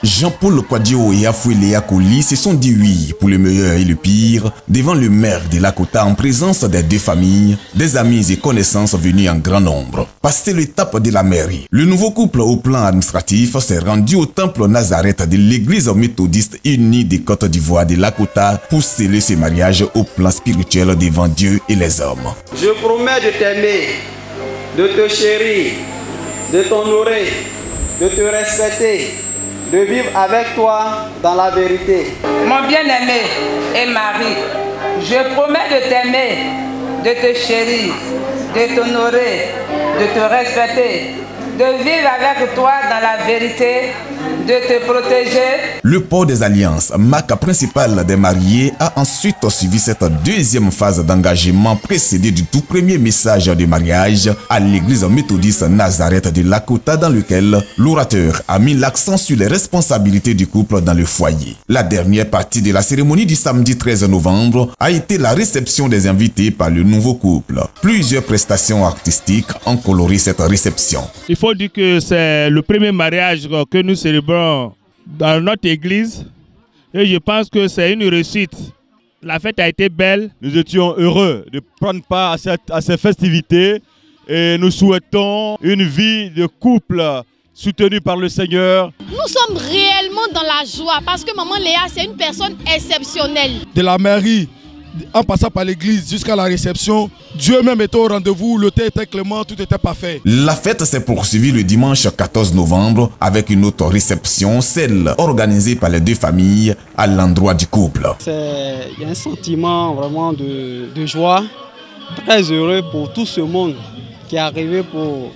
Jean-Paul Kwadjo et Afouéléa Koli se sont dit oui pour le meilleur et le pire devant le maire de Lakota en présence des deux familles, des amis et connaissances venus en grand nombre. Passé l'étape de la mairie, le nouveau couple au plan administratif s'est rendu au temple Nazareth de l'église méthodiste unie des Côtes d'Ivoire de Lakota pour sceller ce mariage au plan spirituel devant Dieu et les hommes. Je promets de t'aimer, de te chérir, de t'honorer, de te respecter, de vivre avec toi dans la vérité. Mon bien-aimé et mari, je promets de t'aimer, de te chérir, de t'honorer, de te respecter, de vivre avec toi dans la vérité, de te protéger. Le port des alliances, marque principale des mariés, a ensuite suivi cette deuxième phase d'engagement précédée du tout premier message de mariage à l'église méthodiste Nazareth de Lakota, dans lequel l'orateur a mis l'accent sur les responsabilités du couple dans le foyer. La dernière partie de la cérémonie du samedi 13 novembre a été la réception des invités par le nouveau couple. Plusieurs prestations artistiques ont coloré cette réception. Il faut dire que c'est le premier mariage que nous célébrons dans notre église et je pense que c'est une réussite. La fête a été belle. Nous étions heureux de prendre part à ces festivités et nous souhaitons une vie de couple soutenue par le Seigneur. Nous sommes réellement dans la joie parce que maman Léa, c'est une personne exceptionnelle. De la mairie, en passant par l'église jusqu'à la réception, Dieu même était au rendez-vous, le thé était clément, tout était parfait. La fête s'est poursuivie le dimanche 14 novembre avec une autre réception, celle organisée par les deux familles à l'endroit du couple. Il y a un sentiment vraiment de joie, très heureux pour tout ce monde qui est arrivé pour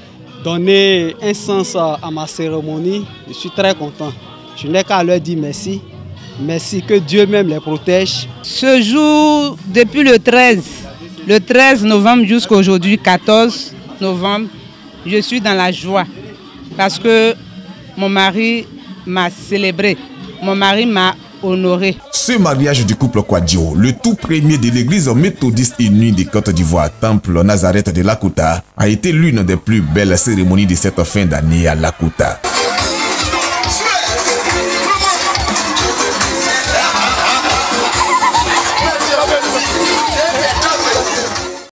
donner un sens à ma cérémonie. Je suis très content. Je n'ai qu'à leur dire merci. Merci, que Dieu même les protège. Ce jour, depuis le 13 novembre jusqu'à aujourd'hui, 14 novembre, je suis dans la joie parce que mon mari m'a célébré, mon mari m'a honoré. Ce mariage du couple Kwadjo, le tout premier de l'église méthodiste unie des Côtes d'Ivoire, temple Nazareth de Lakota, a été l'une des plus belles cérémonies de cette fin d'année à Lakota.